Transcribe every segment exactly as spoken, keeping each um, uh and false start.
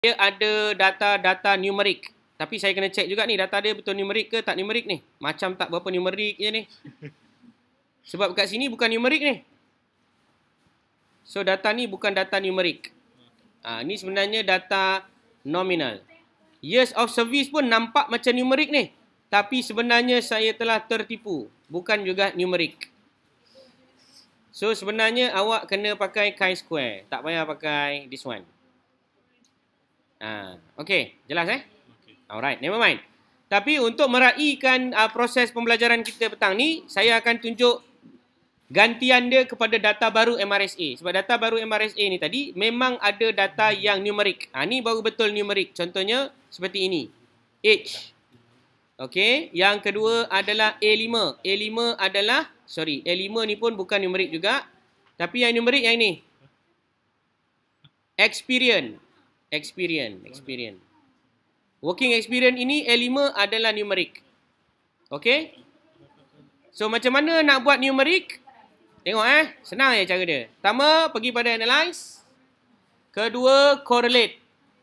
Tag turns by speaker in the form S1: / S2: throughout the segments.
S1: Dia ada data-data numerik. Tapi saya kena check juga ni, data dia betul numerik ke tak numerik ni. Macam tak berapa numerik je ni. Sebab kat sini bukan numerik ni. So data ni bukan data numerik. Ha, ni sebenarnya data nominal. Years of service pun nampak macam numerik ni. Tapi sebenarnya saya telah tertipu. Bukan juga numerik. So sebenarnya awak kena pakai chi-square. Tak payah pakai this one. Ha, okay, jelas eh? Alright, never mind. Tapi untuk meraihkan uh, proses pembelajaran kita petang ni, saya akan tunjuk gantian dia kepada data baru M R S A. Sebab data baru M R S A ni tadi memang ada data yang numerik. Ha, ni baru betul numerik. Contohnya seperti ini. Age. Okey, yang kedua adalah A lima. A lima adalah, sorry, A lima ni pun bukan numerik juga. Tapi yang numerik yang ni. Experience. Experience. Experience. Working experience ini A lima adalah numerik. Okey? So macam mana nak buat numerik? Tengok eh, senang je cara dia. Pertama, pergi pada analyze. Kedua, correlate.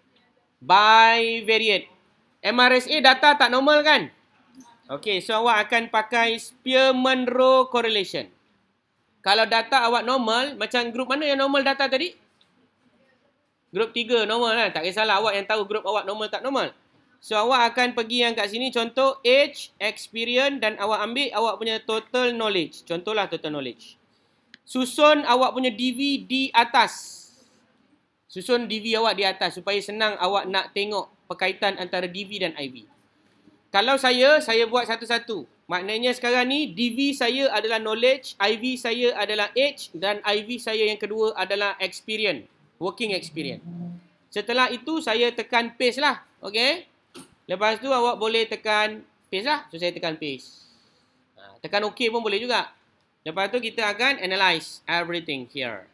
S1: Bivariate. M R S A data tak normal kan? Okey, so awak akan pakai Spearman-Rho correlation. Kalau data awak normal, macam grup mana yang normal data tadi? Grup tiga normal kan? Tak kisahlah awak yang tahu grup awak normal tak normal. So awak akan pergi yang kat sini contoh age, experience dan awak ambil awak punya total knowledge. Contohlah total knowledge. Susun awak punya D V di atas. Susun D V awak di atas supaya senang awak nak tengok perkaitan antara D V dan I V. Kalau saya, saya buat satu-satu. Maknanya sekarang ni D V saya adalah knowledge, I V saya adalah age dan I V saya yang kedua adalah experience. Working experience. Setelah itu saya tekan paste lah. Okay. Lepas tu awak boleh tekan paste lah. So saya tekan paste. Ha, tekan OK pun boleh juga. Lepas tu kita akan analyze everything here.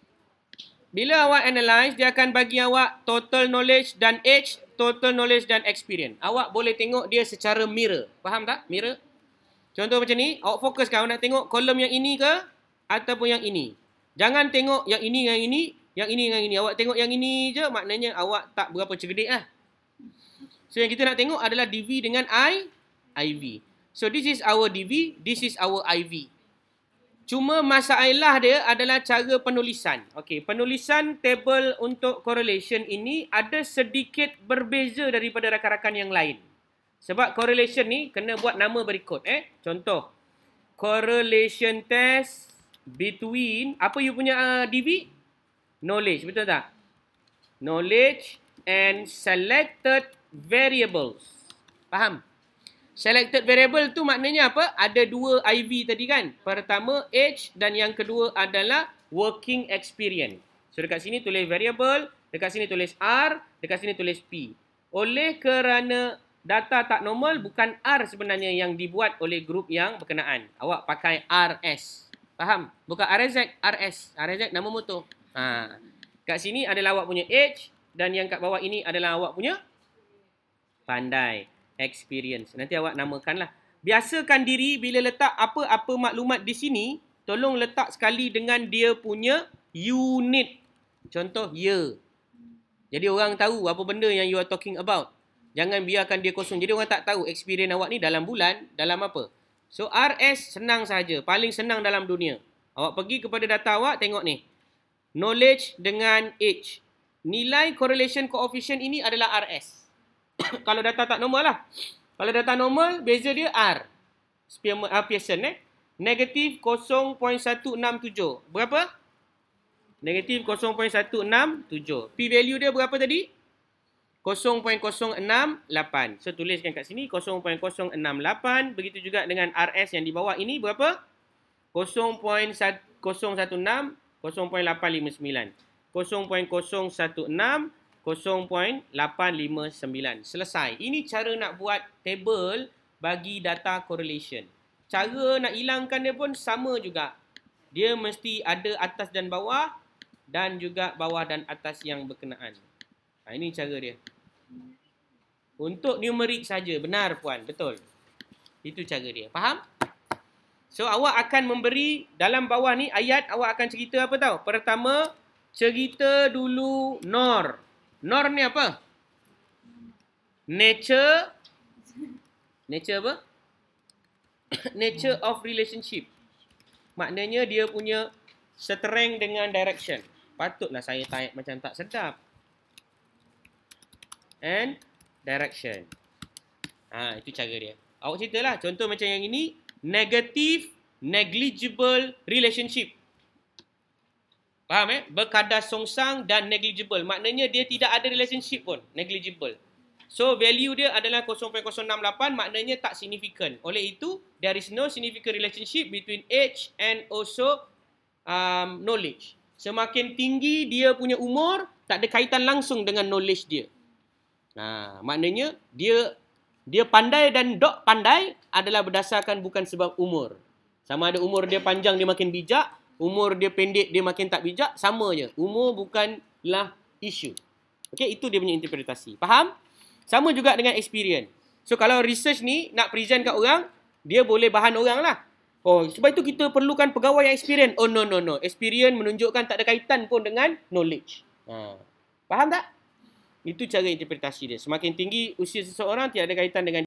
S1: Bila awak analyze, dia akan bagi awak total knowledge dan age, total knowledge dan experience. Awak boleh tengok dia secara mirror. Faham tak? Mirror. Contoh macam ni. Awak fokuskan. Awak nak tengok kolom yang ini ke ataupun yang ini. Jangan tengok yang ini dengan ini. Yang ini dengan ini. Awak tengok yang ini je, maknanya awak tak berapa cerdik lah. So, yang kita nak tengok adalah D V dengan I, IV. So, this is our D V, this is our I V. Cuma masalah dia adalah cara penulisan. Okey, penulisan table untuk correlation ini ada sedikit berbeza daripada rakan-rakan yang lain. Sebab correlation ni kena buat nama berikut. Eh, contoh. Correlation test between, apa you punya uh, D V? Knowledge, betul tak? Knowledge and selected variables. Faham? Selected variable tu maknanya apa? Ada dua I V tadi kan? Pertama age dan yang kedua adalah working experience. So dekat sini tulis variable, dekat sini tulis R, dekat sini tulis P. Oleh kerana data tak normal, bukan R sebenarnya yang dibuat oleh grup yang berkenaan. Awak pakai R S. Faham? Bukan R Z, R S. R Z nama motor. Ha. Kat sini adalah awak punya age dan yang kat bawah ini adalah awak punya pandai, experience. Nanti awak namakanlah. Biasakan diri bila letak apa-apa maklumat di sini, tolong letak sekali dengan dia punya unit. Contoh year. Jadi orang tahu apa benda yang you are talking about. Jangan biarkan dia kosong. Jadi orang tak tahu experience awak ni dalam bulan, dalam apa. So R S senang saja, paling senang dalam dunia. Awak pergi kepada data awak, tengok ni. Knowledge dengan age. Nilai correlation coefficient ini adalah R S. Kalau data tak normal lah. Kalau data normal, beza dia R. Spearman, uh, Pearson eh. Negatif kosong perpuluhan satu enam tujuh. Berapa? Negatif kosong perpuluhan satu enam tujuh. P value dia berapa tadi? kosong perpuluhan kosong enam lapan. So, tuliskan kat sini kosong perpuluhan kosong enam lapan. Begitu juga dengan R S yang di bawah ini berapa? kosong perpuluhan kosong satu enam. kosong perpuluhan lapan lima sembilan. kosong perpuluhan kosong satu enam. kosong perpuluhan lapan lima sembilan. Selesai. Ini cara nak buat table bagi data correlation. Cara nak hilangkan dia pun sama juga. Dia mesti ada atas dan bawah dan juga bawah dan atas yang berkenaan. Ha, ini cara dia. Untuk numerik saja. Benar puan. Betul. Itu cara dia. Faham? So, awak akan memberi dalam bawah ni ayat awak akan cerita apa tahu? Pertama, cerita dulu Nor. Norm ni apa? Nature. Nature apa? Nature of relationship. Maknanya dia punya strength dengan direction. Patutlah saya type macam tak sedap. And direction. Ha, itu cara dia. Awak ceritalah. Contoh macam yang ini. Negative, negligible relationship. Faham eh? Berkadar songsang dan negligible. Maknanya dia tidak ada relationship pun. Negligible. So, value dia adalah kosong perpuluhan kosong enam lapan. Maknanya tak significant. Oleh itu, there is no significant relationship between age and also um, knowledge. Semakin tinggi dia punya umur, tak ada kaitan langsung dengan knowledge dia. Nah, maknanya dia dia pandai dan dok pandai adalah berdasarkan bukan sebab umur. Sama ada umur dia panjang dia makin bijak, umur dia pendek dia makin tak bijak, sama je. Umur bukanlah isu. Okey, itu dia punya interpretasi. Faham? Sama juga dengan experience. So kalau research ni nak present kat orang, dia boleh bahan orang lah. Oh, sebab itu kita perlukan pegawai yang experience. Oh no no no, experience menunjukkan tak ada kaitan pun dengan knowledge. Ha. Faham tak? Itu cara interpretasi dia. Semakin tinggi usia seseorang, tiada kaitan dengan